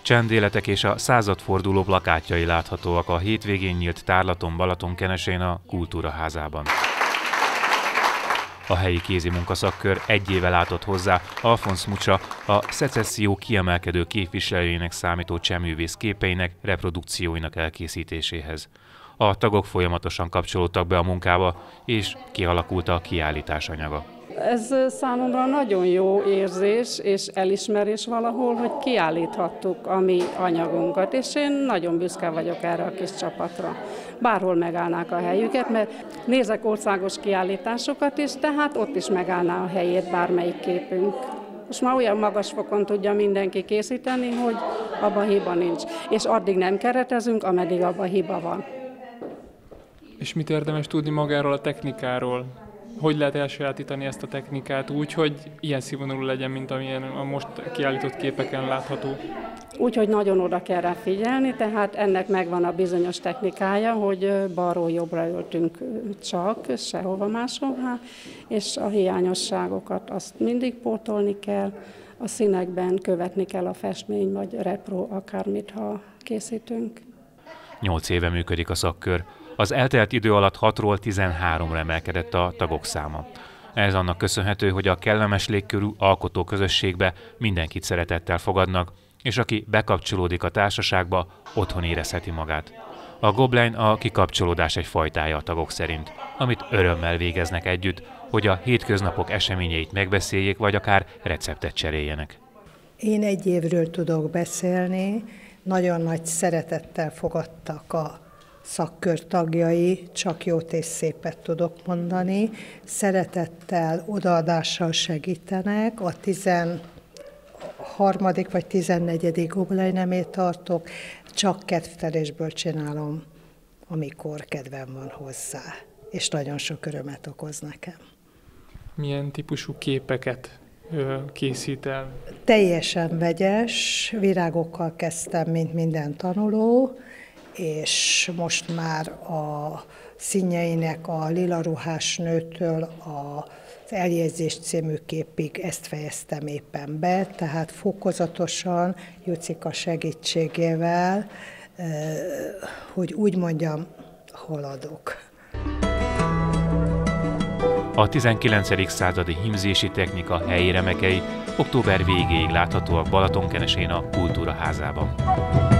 Csendéletek és a századforduló plakátjai láthatóak a hétvégén nyílt tárlaton Balatonkenesén a Kultúraházában. A helyi kézimunkaszakkör egy éve látott hozzá Alfonsz Mucsa, a szecesszió kiemelkedő képviselőjének számító csehművész képeinek, reprodukcióinak elkészítéséhez. A tagok folyamatosan kapcsolódtak be a munkába, és kialakult a kiállítás anyaga. Ez számomra nagyon jó érzés és elismerés valahol, hogy kiállíthattuk a mi anyagunkat, és én nagyon büszke vagyok erre a kis csapatra. Bárhol megállnák a helyüket, mert nézek országos kiállításokat is, tehát ott is megállná a helyét bármelyik képünk. Most már olyan magas fokon tudja mindenki készíteni, hogy abban hiba nincs. És addig nem keretezünk, ameddig abban hiba van. És mit érdemes tudni magáról a technikáról? Hogy lehet elsajátítani ezt a technikát úgy, hogy ilyen színvonalú legyen, mint amilyen a most kiállított képeken látható? Úgyhogy nagyon oda kell rá figyelni, tehát ennek megvan a bizonyos technikája, hogy balról jobbra öltünk csak, sehova máshová, és a hiányosságokat azt mindig pótolni kell, a színekben követni kell a festmény, vagy repro, akármit, ha készítünk. 8 éve működik a szakkör. Az eltelt idő alatt 6-ról 13-ra emelkedett a tagok száma. Ez annak köszönhető, hogy a kellemes légkörű alkotó közösségbe mindenkit szeretettel fogadnak, és aki bekapcsolódik a társaságba, otthon érezheti magát. A Goblein a kikapcsolódás egy fajtája a tagok szerint, amit örömmel végeznek együtt, hogy a hétköznapok eseményeit megbeszéljék, vagy akár receptet cseréljenek. Én egy évről tudok beszélni, nagyon nagy szeretettel fogadtak a szakkör tagjai, csak jót és szépet tudok mondani. Szeretettel, odaadással segítenek. A 13. vagy 14. Goblejnemét tartok, csak kedvtelésből csinálom, amikor kedvem van hozzá. És nagyon sok örömet okoz nekem. Milyen típusú képeket készít el? Teljesen vegyes, virágokkal kezdtem, mint minden tanuló, és most már a színjeinek a lila ruhás nőtől az Eljegyzés című képig ezt fejeztem éppen be, tehát fokozatosan Jucika segítségével, hogy úgy mondjam, haladok. A 19. századi hímzési technika helyi remekei október végéig láthatóak Balatonkenesén a Kultúraházában.